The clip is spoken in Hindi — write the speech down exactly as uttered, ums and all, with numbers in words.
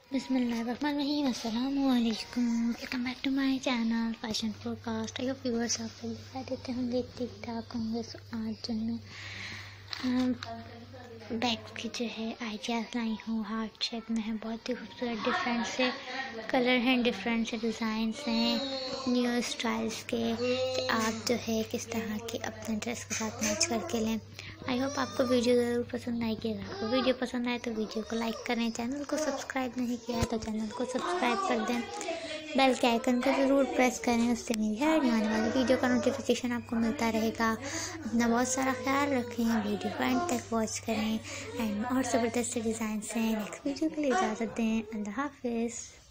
बिस्मिल्लाहिर्रहमानिर्रहीम। अस्सलामुअलैकुम। Welcome back to my channel fashion forecast. I hope viewers आप लोग दिखाई देते होंगे, ठीक ठाक होंगे। सो आज जो मैं बैग की जो है आइडियाज़ लाई हूँ, हार्ट शेप में है, बहुत ही खूबसूरत। डिफरेंट से कलर हैं, डिफरेंट से डिज़ाइंस हैं, न्यू स्टाइल्स के, कि आप जो है किस तरह के अपने ड्रेस के साथ मैच करके लें। आई होप आपको वीडियो ज़रूर पसंद आएगी। अगर आपको वीडियो पसंद आए तो वीडियो को लाइक करें, चैनल को सब्सक्राइब नहीं किया है तो चैनल को सब्सक्राइब कर दें, बेल के आइकन को ज़रूर प्रेस करें, उससे मेरी हर आने वाली वीडियो का नोटिफिकेशन आपको मिलता रहेगा। अपना बहुत सारा ख्याल रखें, वीडियो को एंड तक वॉच करें एंड और ज़बरदस्त डिज़ाइन से नेक्स्ट वीडियो के लिए इजाज़त दें। अल्लाह हाफिज़।